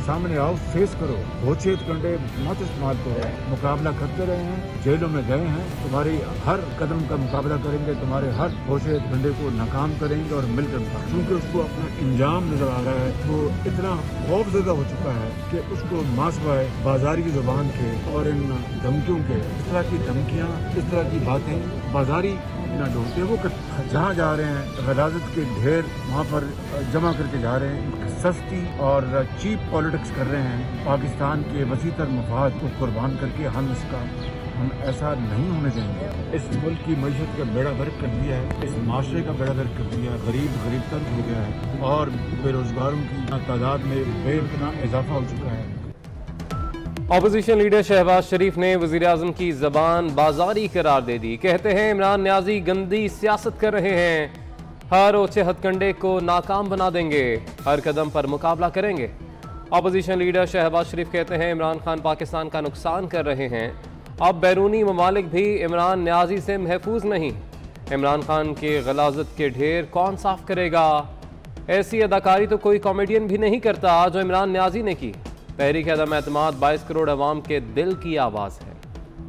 सामने आओ, फेस करो, भोचेत कंडे मत इस्तेमाल करो। मुकाबला करते रहे हैं, जेलों में गए हैं, तुम्हारी हर कदम का मुकाबला करेंगे, तुम्हारे हर भोचेत कंडे को नाकाम करेंगे और मिलकर मुकाबला। क्योंकि उसको अपना इंजाम नजर आ रहा है, वो इतना खौफजदा हो चुका है कि उसको मासवाए बाजारी जुबान के और इन धमकियों के, इस तरह की धमकियाँ, इस तरह की बातें बाजारी न ढूंढते। वो जहाँ जा रहे हैं गलाजत के ढेर वहाँ पर जमा करके जा रहे हैं, सस्ती और चीप पॉलिटिक्स कर रहे हैं। पाकिस्तान के वसीतर मफाद को कुर्बान करके हम ऐसा नहीं होने देंगे। इस मुल्क की मईशत का बेड़ा गर्क कर दिया है, इस माशरे का बेड़ा गर्क कर दिया है, गरीब तर हो गया है और बेरोजगारों की तादाद में बेपनाह इजाफा हो चुका है। अपोजिशन लीडर शहबाज शरीफ ने वज़ीर-ए-आज़म की ज़बान बाजारी करार दे दी। कहते हैं इमरान न्याजी गंदी सियासत कर रहे हैं, हर ओछे हथकंडे को नाकाम बना देंगे, हर कदम पर मुकाबला करेंगे। अपोजिशन लीडर शहबाज शरीफ कहते हैं इमरान खान पाकिस्तान का नुकसान कर रहे हैं, अब बैरूनी ममालिक भी इमरान न्याजी से महफूज नहीं। इमरान खान के गलाजत के ढेर कौन साफ करेगा? ऐसी अदाकारी तो कोई कॉमेडियन भी नहीं करता जो इमरान न्याजी ने की। तहरीक अदम एतमाद 22 करोड़ अवाम के दिल की आवाज़ है।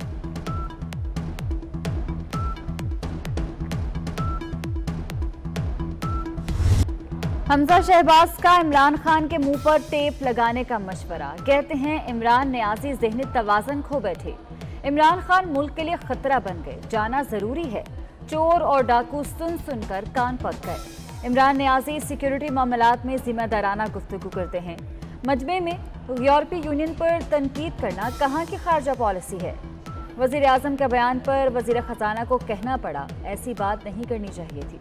हमजा शहबाज का इमरान खान के मुंह पर टेप लगाने का मशवरा। कहते हैं इमरान न्याजी ज़हनी तवाज़ुन खो बैठे, इमरान खान मुल्क के लिए खतरा बन गए, जाना जरूरी है। चोर और डाकू सुन सुनकर कान पक गए। इमरान न्याजी सिक्योरिटी मामलात में जिम्मेदाराना गुफ्तगू करते हैं। मजमे में यूरोपीय यूनियन पर तनकीद करना कहाँ की खारजा पॉलिसी है? वज़ीर आज़म के बयान पर वज़ीर ख़जाना को कहना पड़ा, ऐसी बात नहीं करनी चाहिए थी।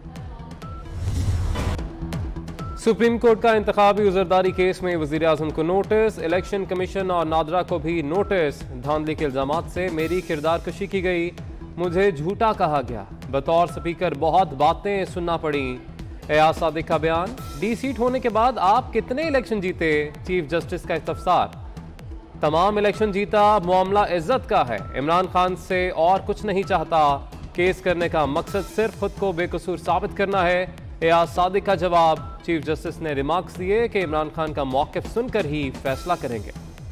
सुप्रीम कोर्ट का इंतखाबी उज़रदारी केस में वज़ीर आज़म को नोटिस, इलेक्शन कमीशन और नादरा को भी नोटिस। धांधली के इल्जामात से मेरी किरदार कशी की गई, मुझे झूठा कहा गया, बतौर स्पीकर बहुत बातें सुनना पड़ी। एयाज सादिक का बयान, डी सीट होने के बाद आप कितने इलेक्शन जीते? चीफ जस्टिस का इस्तफसार, तमाम इलेक्शन जीता, मामला इज्जत का है, इमरान खान से और कुछ नहीं चाहता, केस करने का मकसद सिर्फ खुद को बेकसूर साबित करना है। एयाज सादिक का जवाब, चीफ जस्टिस ने रिमार्क्स दिए कि इमरान खान का मौक़िफ़ सुनकर ही फैसला करेंगे।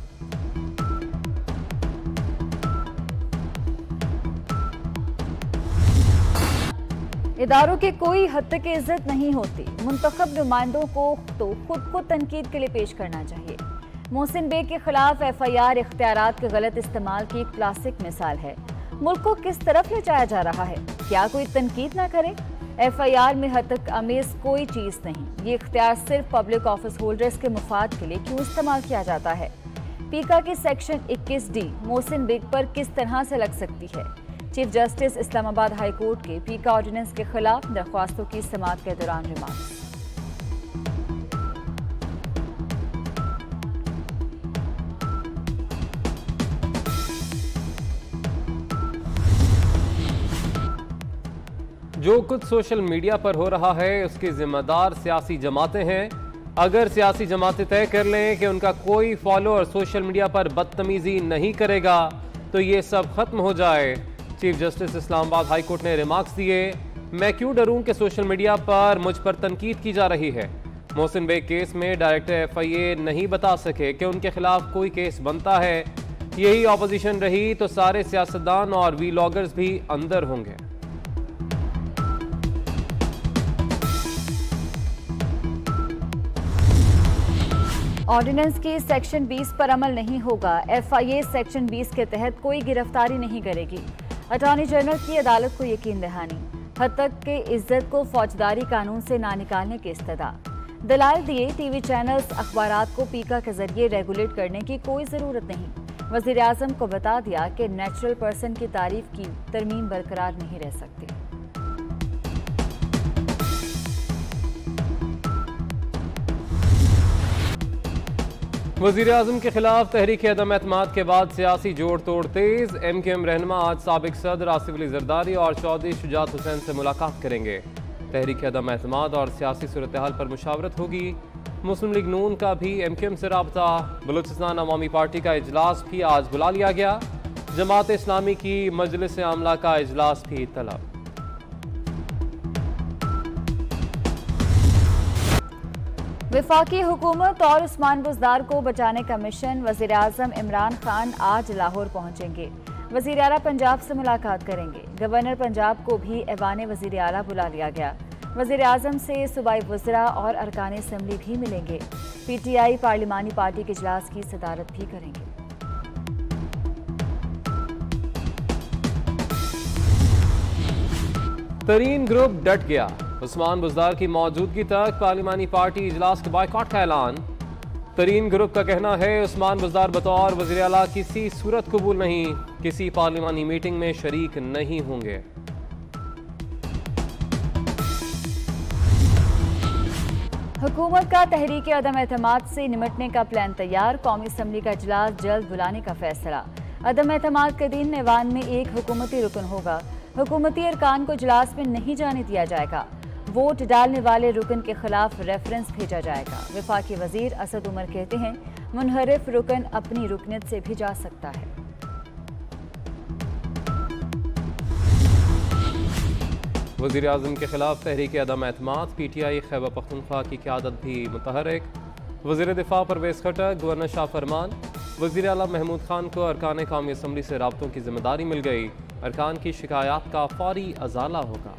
इदारों की कोई हद तक इज्जत नहीं होती, मुंतखब नुमाइंदों को तो खुद को तनकीद के लिए पेश करना चाहिए। मोहसिन बेग के खिलाफ FIR इख्तियारात के गलत इस्तेमाल की एक क्लासिक मिसाल है। मुल्क को किस तरफ ले जाया जा रहा है? क्या कोई तनकीद ना करे? FIR में हद तक अमेज कोई चीज़ नहीं। ये इख्तियार सिर्फ पब्लिक ऑफिस होल्डर्स के मुफाद के लिए क्यों इस्तेमाल किया जाता है? पीका की सेक्शन 21D मोहसिन बेग पर किस तरह से लग सकती है? Chief justice Islamabad high court के पीका ऑर्डिनेंस के खिलाफ दरख्वास्तों की समाअत के दौरान रिमार्क्स। जो कुछ सोशल मीडिया पर हो रहा है उसकी जिम्मेदार सियासी जमातें हैं। अगर सियासी जमातें तय कर लें कि उनका कोई फॉलोअर सोशल मीडिया पर बदतमीजी नहीं करेगा तो ये सब खत्म हो जाए। Chief justice Islamabad high court ने रिमार्क्स दिए, मैं क्यों डरूं कि सोशल मीडिया पर मुझ पर तनकीद की जा रही है। मोहसिन बेग केस में डायरेक्टर FIA नहीं बता सके कि उनके खिलाफ कोई केस बनता है। यही ऑपोजिशन रही तो सारे सियासतदान और वीलॉगर्स भी अंदर होंगे। ऑर्डिनेंस की सेक्शन 20 पर अमल नहीं होगा। FIA सेक्शन 20 के तहत कोई गिरफ्तारी नहीं करेगी। अटॉर्नी जनरल की अदालत को यकीन दहानी। हद तक के इज्जत को फौजदारी कानून से ना निकालने की इस्तदा। दलाल दिए, टीवी चैनल्स अखबारात को पीका के जरिए रेगुलेट करने की कोई ज़रूरत नहीं। वज़ीर आज़म को बता दिया कि नेचुरल पर्सन की तारीफ की तरमीम बरकरार नहीं रह सकती। वज़ीर आज़म के खिलाफ तहरीक अदम एतमाद के बाद सियासी जोड़ तोड़ तेज। MKM रहनुमा आज साबिक सदर आसिफ अली जरदारी और चौधरी शुजात हुसैन से मुलाकात करेंगे। तहरीक अदम एतमाद और सियासी सूरत हाल पर मुशावरत होगी। मुस्लिम लीग नून का भी MKM से राबता। बलूचिस्तान अवामी पार्टी का इजलास भी आज बुला लिया गया। जमात इस्लामी की मजलिस आमला का इजलास भी तलब। वफाकी हुकूमत और उस्मान बुज़दार को बचाने का मिशन। वज़ीर आज़म इमरान खान आज लाहौर पहुंचेंगे। वज़ीर आला पंजाब से मुलाकात करेंगे। गवर्नर पंजाब को भी ऐवान वज़ीर आला बुला लिया गया। वज़ीर आज़म से सूबाई वज़रा और अरकान असम्बली भी मिलेंगे। PTI पार्लिमानी पार्टी के इजलास की सदारत भी करेंगे। तरीन ग्रुप डट गया। उस्मान बुज़दार की मौजूदगी तक पार्लिमानी पार्टी इजलास के बायकॉट का ऐलान। तरीन ग्रुप का कहना है उस्मान बुज़दार बतौर वज़ीर आला किसी सूरत कबूल नहीं, किसी पार्लिमानी मीटिंग में शरीक नहीं होंगे। हुकूमत का तहरीक अदम एतमाद से निमटने का प्लान तैयार। कौमी असम्बली का इजलास जल्द बुलाने का फैसला। अदम एतमाद के दिन ऐवान में एक हुकूमती रुकन होगा। हुकूमती अरकान को इजलास में नहीं जाने दिया जाएगा। वोट डालने वाले रुकन के खिलाफ रेफरेंस भेजा जाएगा। वफाकी वजीर असद उमर कहते हैं मुनहरिफ रुकन अपनी रुकनियत से भी जा सकता है। वज़ीर आज़म के खिलाफ तहरीक अदम एतमाद। PTI खैबर पख्तूनख्वा की क़यादत भी मुतहर्रिक। वज़ीर दिफा परवेज़ खट्टक, गवर्नर शाह फरमान। वज़ीर आला महमूद खान को अरकान कौमी असम्बली से राब्तों की जिम्मेदारी मिल गई। अरकान की शिकायत का फौरी अजाला होगा।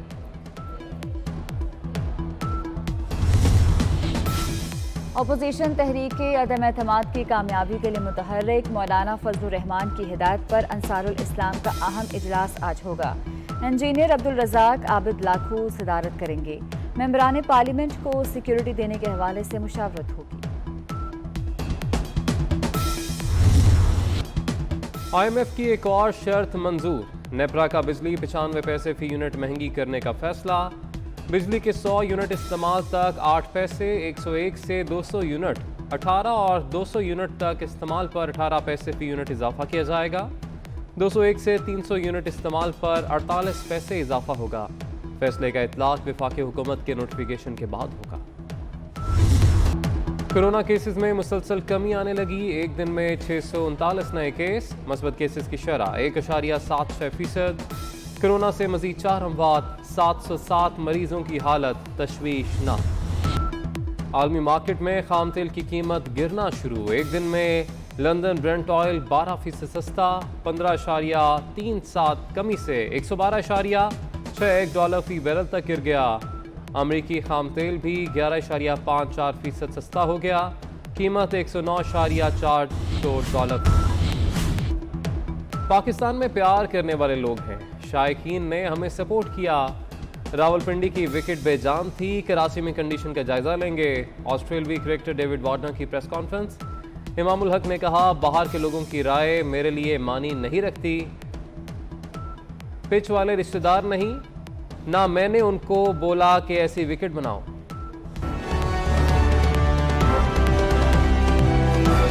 अपोजिशन तहरीक अदम एतमाद की कामयाबी के लिए मुतहर्रिक। मौलाना फजलुर रहमान की हिदायत पर अंसारुल इस्लाम का अहम इजलास आज होगा। इंजीनियर अब्दुल रज़ाक आबिद लाखू सदारत करेंगे। मेंबरान पार्लियामेंट को सिक्योरिटी देने के हवाले से मुशावरत होगी। IMF की एक और शर्त मंजूर। नेपरा का बिजली 95 पैसे फी यूनिट महंगी करने का फैसला। बिजली के 100 यूनिट इस्तेमाल तक 8 पैसे, 101 से 200 यूनिट 18 और 200 यूनिट तक इस्तेमाल पर 18 पैसे फी यूनिट इजाफा किया जाएगा। 201 से 300 यूनिट इस्तेमाल पर 48 पैसे इजाफा होगा। फैसले का इतलाक वफाकी हुकूमत के नोटिफिकेशन के बाद होगा। कोरोना केसेस में मुसलसल कमी आने लगी। एक दिन में 639 नए केस। मस्बत केसेस की शरह 1.76%। कोरोना से मजीद 4 अमवात। 707 मरीजों की हालत तशवीशनाक। आलमी मार्केट में खाम तेल की कीमत गिरना शुरू। एक दिन में लंदन ब्रेंट ऑयल 12% सस्ता, 15.37 कमी से 112.61 डॉलर फी बैरल तक गिर गया। अमरीकी खाम तेल भी 11.54% सस्ता हो गया। कीमत 109.4 डॉलर। पाकिस्तान में प्यार करने वाले लोग हैं। शायकीन ने हमें सपोर्ट किया। रावलपिंडी की विकेट बेजान थी। कराची में कंडीशन का जायजा लेंगे। ऑस्ट्रेलियाई क्रिकेटर डेविड वार्नर की प्रेस कॉन्फ्रेंस। इमामुल हक ने कहा बाहर के लोगों की राय मेरे लिए मानी नहीं रखती। पिच वाले रिश्तेदार नहीं, ना मैंने उनको बोला कि ऐसी विकेट बनाओ।